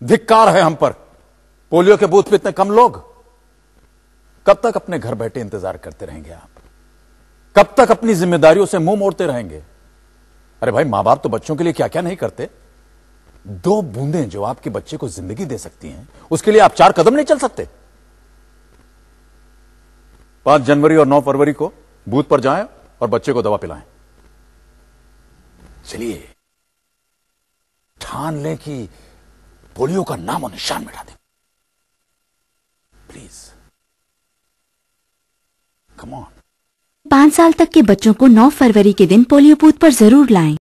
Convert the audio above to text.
धिक्कार है हम पर। पोलियो के बूथ पे इतने कम लोग। कब तक अपने घर बैठे इंतजार करते रहेंगे आप? कब तक अपनी जिम्मेदारियों से मुंह मोड़ते रहेंगे? अरे भाई, मां बाप तो बच्चों के लिए क्या क्या नहीं करते। 2 बूंदें जो आपके बच्चे को जिंदगी दे सकती हैं, उसके लिए आप 4 कदम नहीं चल सकते? 5 जनवरी और 9 फरवरी को बूथ पर जाएं और बच्चे को दवा पिलाएं। चलिए, ठान लें कि पोलियो का नाम और निशान मिटा दें। Please, come on. 5 साल तक के बच्चों को 9 फरवरी के दिन पोलियो बूथ पर जरूर लाएं।